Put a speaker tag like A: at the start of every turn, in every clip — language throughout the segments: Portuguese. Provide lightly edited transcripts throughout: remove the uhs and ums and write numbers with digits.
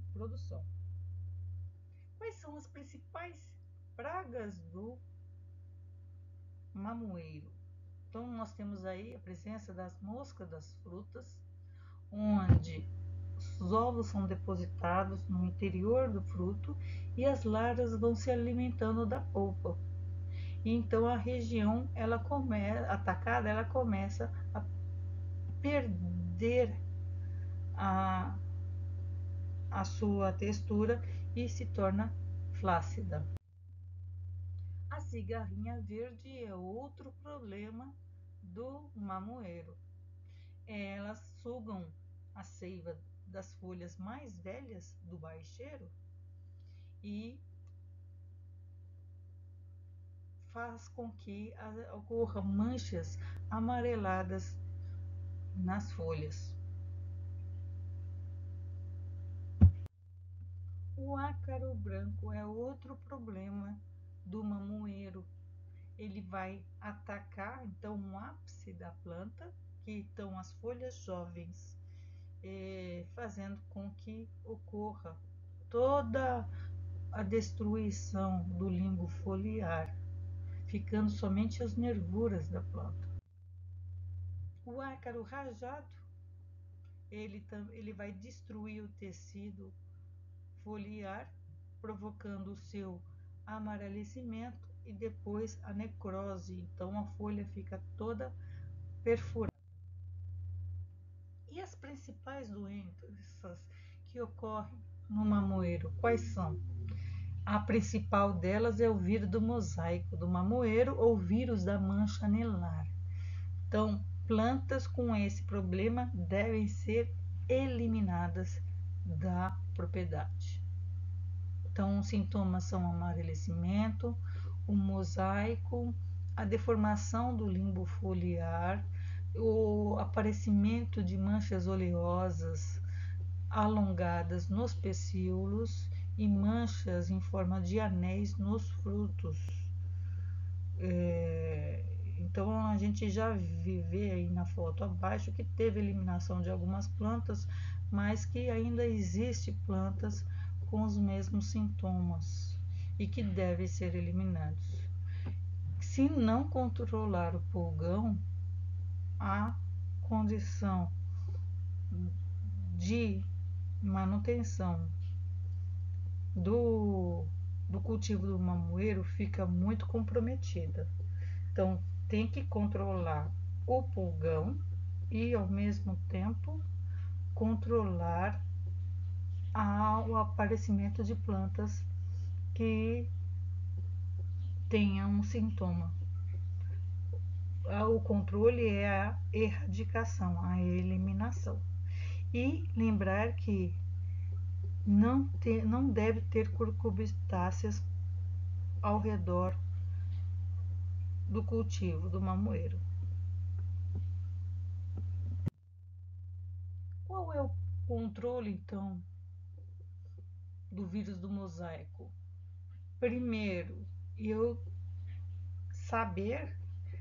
A: produção. Quais são as principais pragas do mamoeiro? Então, nós temos aí a presença das moscas das frutas, onde os ovos são depositados no interior do fruto e as larvas vão se alimentando da polpa. E então a região atacada, ela começa a perder a sua textura e se torna flácida. A cigarrinha verde é outro problema do mamoeiro. Elas sugam a seiva das folhas mais velhas do baixeiro e faz com que ocorram manchas amareladas nas folhas. O ácaro branco é outro problema do mamoeiro. Ele vai atacar então o ápice da planta, que estão as folhas jovens, fazendo com que ocorra toda a destruição do limbo foliar, ficando somente as nervuras da planta. O ácaro rajado, ele vai destruir o tecido foliar, provocando o seu amarelecimento e depois a necrose. Então a folha fica toda perfurada. E as principais doenças que ocorrem no mamoeiro, quais são? A principal delas é o vírus do mosaico do mamoeiro ou vírus da mancha anelar. Então, plantas com esse problema devem ser eliminadas da propriedade. Então, os sintomas são o amarelecimento, o mosaico, a deformação do limbo foliar, o aparecimento de manchas oleosas alongadas nos pecíolos e manchas em forma de anéis nos frutos. Então a gente já vê aí na foto abaixo que teve eliminação de algumas plantas, mas que ainda existe plantas com os mesmos sintomas e que devem ser eliminados. Se não controlar o pulgão, a condição de manutenção do cultivo do mamoeiro fica muito comprometida. Então, tem que controlar o pulgão e, ao mesmo tempo, controlar o aparecimento de plantas que tenham um sintoma. O controle é a erradicação, a eliminação. E lembrar que não deve ter cucurbitáceas ao redor do cultivo do mamoeiro. Qual é o controle, então, do vírus do mosaico? Primeiro, eu saber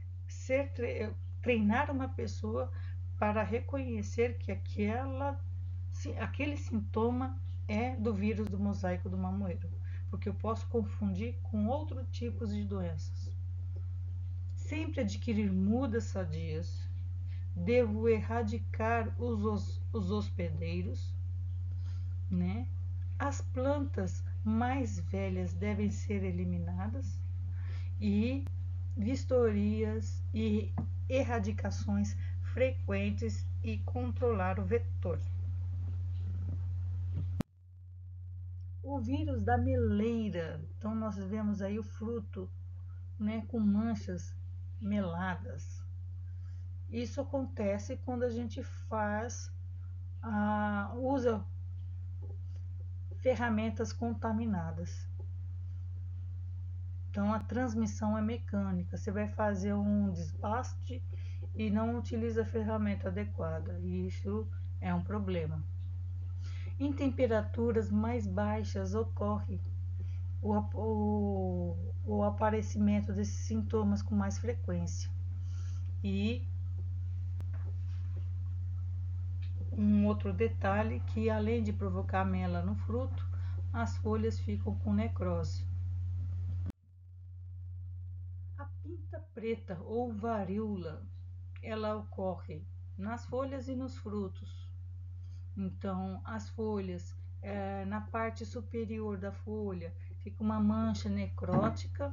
A: treinar uma pessoa para reconhecer que aquele sintoma é do vírus do mosaico do mamoeiro, porque eu posso confundir com outros tipos de doenças. Sempre adquirir mudas sadias. Devo erradicar os hospedeiros, né? As plantas mais velhas devem ser eliminadas e vistorias e erradicações frequentes e controlar o vetor. O vírus da meleira, então nós vemos aí o fruto, né, com manchas meladas. Isso acontece quando a gente usa ferramentas contaminadas. Então a transmissão é mecânica. Você vai fazer um desbaste e não utiliza a ferramenta adequada. E isso é um problema. Em temperaturas mais baixas ocorre o aparecimento desses sintomas com mais frequência. E um outro detalhe que, além de provocar mela no fruto, as folhas ficam com necrose. A pinta preta ou varíola, ela ocorre nas folhas e nos frutos. Então, as folhas, na parte superior da folha, fica uma mancha necrótica,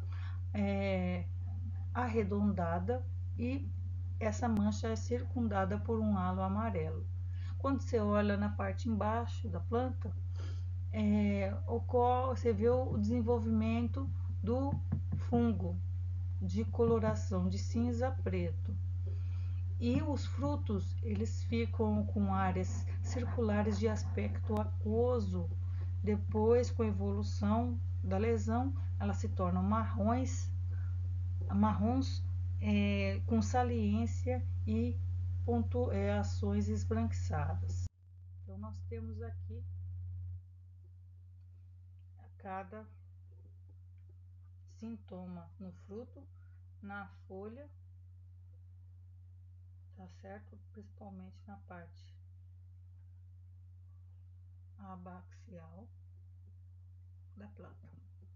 A: arredondada, e essa mancha é circundada por um halo amarelo. Quando você olha na parte embaixo da planta, você vê o desenvolvimento do fungo de coloração de cinza preto. E os frutos, eles ficam com áreas circulares de aspecto aquoso. Depois, com a evolução da lesão, elas se tornam marrons, com saliência e pontuações esbranquiçadas. Então, nós temos aqui cada sintoma no fruto, na folha, tá certo? Principalmente na parte abaxial da planta.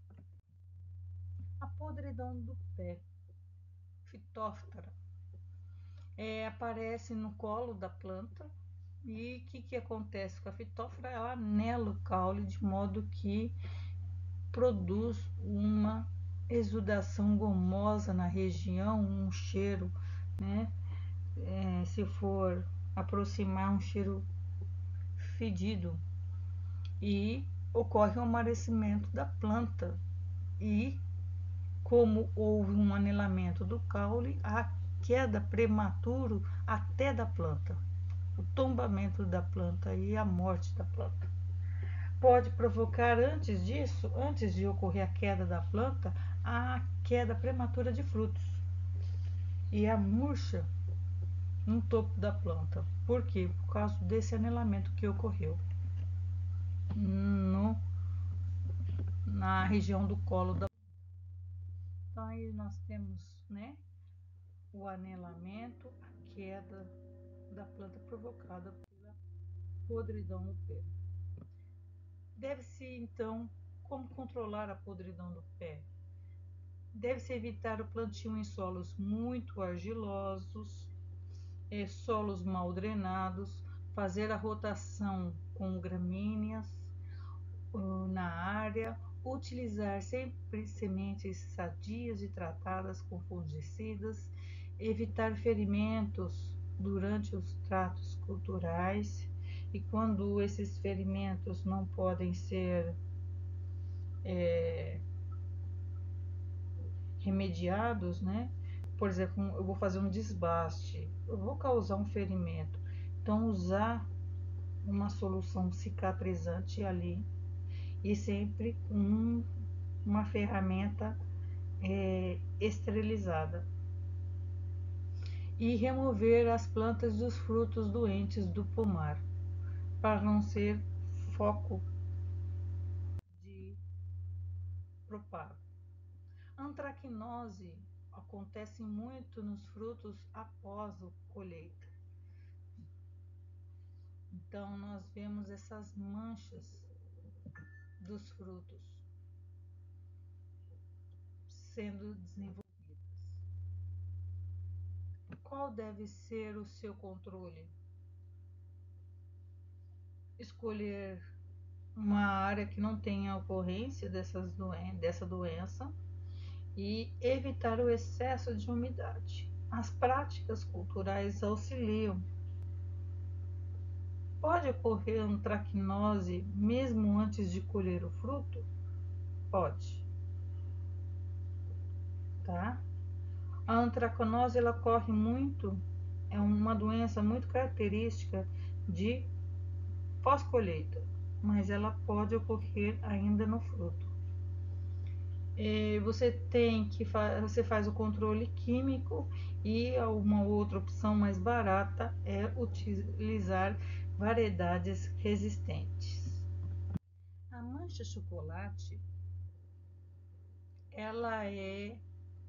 A: A podridão do pé, Phytophthora, aparece no colo da planta. E o que acontece com a Phytophthora? Ela anela o caule de modo que produz uma exudação gomosa na região, um cheiro, né? Se for aproximar, um cheiro fedido. E ocorre o amarecimento da planta. E como houve um anelamento do caule, a queda prematuro até da planta, o tombamento da planta e a morte da planta. Pode provocar antes disso, antes de ocorrer a queda da planta, a queda prematura de frutos e a murcha no topo da planta. Por quê? Por causa desse anelamento que ocorreu na região do colo da planta. Então aí nós temos, né, o anelamento, a queda da planta provocada pela podridão no pé. Deve-se, então, como controlar a podridão do pé? Deve-se evitar o plantio em solos muito argilosos, solos mal drenados, fazer a rotação com gramíneas na área, utilizar sempre sementes sadias e tratadas com fungicidas, evitar ferimentos durante os tratos culturais, e quando esses ferimentos não podem ser remediados, né? Por exemplo, eu vou fazer um desbaste, eu vou causar um ferimento, então usar uma solução cicatrizante ali e sempre uma ferramenta esterilizada. E remover as plantas dos frutos doentes do pomar, para não ser foco de propago. Antracnose acontece muito nos frutos após a colheita. Então, nós vemos essas manchas dos frutos sendo desenvolvidas. Qual deve ser o seu controle? Escolher uma área que não tenha ocorrência dessa doença e evitar o excesso de umidade. As práticas culturais auxiliam. Pode ocorrer antracnose mesmo antes de colher o fruto? Pode, tá? A antracnose ela ocorre muito, é uma doença muito característica de pós-colheita, mas ela pode ocorrer ainda no fruto. Você faz o controle químico, e uma outra opção mais barata é utilizar variedades resistentes. A mancha chocolate, ela é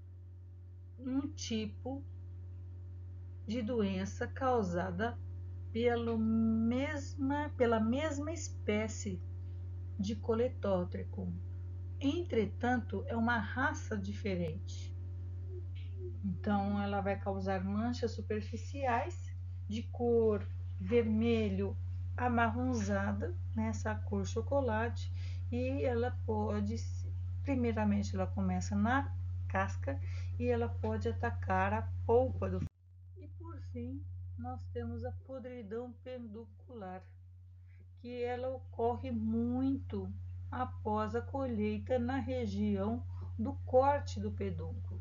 A: um tipo de doença causada pela mesma espécie de Coletótrico. Entretanto, é uma raça diferente. Então, ela vai causar manchas superficiais de cor vermelho amarronzada, nessa cor chocolate, e ela pode, primeiramente, ela começa na casca e ela pode atacar a polpa do. E por fim, nós temos a podridão peduncular, que ela ocorre muito após a colheita na região do corte do pedúnculo.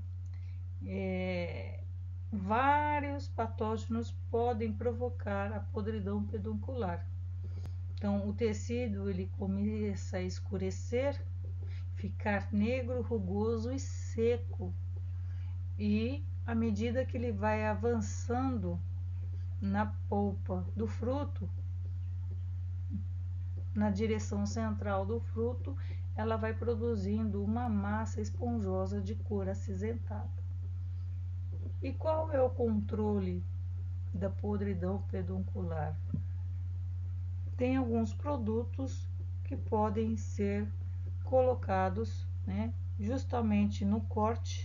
A: Vários patógenos podem provocar a podridão peduncular. Então, o tecido ele começa a escurecer, ficar negro, rugoso e seco. E à medida que ele vai avançando na polpa do fruto, na direção central do fruto, ela vai produzindo uma massa esponjosa de cor acinzentada. E qual é o controle da podridão peduncular? Tem alguns produtos que podem ser colocados, né, justamente no corte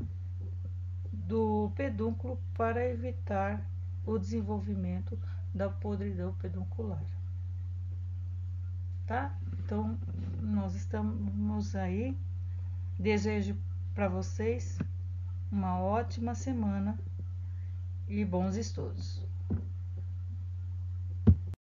A: do pedúnculo para evitar o desenvolvimento da podridão peduncular, tá? Então, nós estamos aí. Desejo para vocês uma ótima semana e bons estudos.